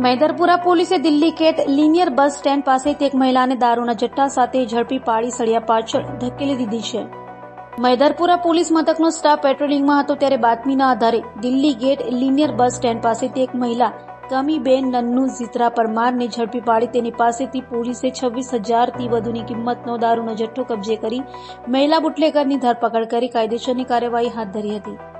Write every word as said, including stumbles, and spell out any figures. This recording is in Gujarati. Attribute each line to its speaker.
Speaker 1: મૈદરપુરા પોલીસે દિલ્હી કેટ લિનિયર બસ સ્ટેન્ડ પાસેથી એક મહિલાને દારૂના જથ્થા સાથે ઝડપી પાડી સળિયા પાછળ ધકેલી દીધી છે. મૈદરપુરા પોલીસ મથકનો સ્ટાફ પેટ્રોલિંગમાં હતો ત્યારે બાતમીના આધારે દિલ્હી ગેટ લિનિયર બસ સ્ટેન્ડ પાસેથી એક મહિલા ગમીબેન નન્નુ ઝિત્રા પરમારને ઝડપી પાડી તેની પાસેથી પોલીસે છવ્વીસ હજારથી વધુની કિંમતનો દારૂનો જથ્થો કબજે કરી મહિલા બુટલેગરની ધરપકડ કરી કાયદેસરની કાર્યવાહી હાથ ધરી હતી.